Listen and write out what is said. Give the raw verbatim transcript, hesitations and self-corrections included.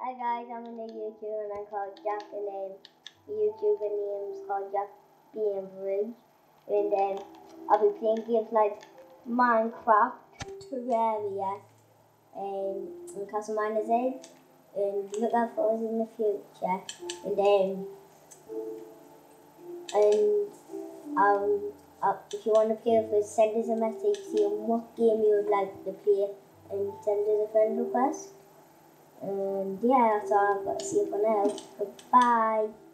Hi guys, I'm on the YouTube and I'm called Jack, and then the YouTuber name is called Jack Bainbridge. And then I'll be playing games like Minecraft, Terraria, and, and Castle Miner's Edge. And look out for us in the future. And then, and um, uh, if you want to play with us, send us a message saying what game you would like to play, and send us a friend request. And yeah, that's all I've got to say for now. Goodbye.